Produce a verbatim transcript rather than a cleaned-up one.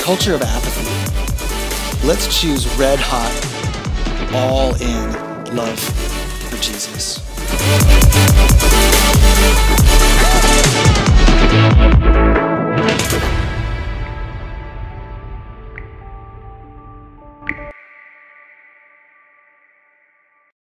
culture of apathy. Let's choose red hot, all in love for Jesus.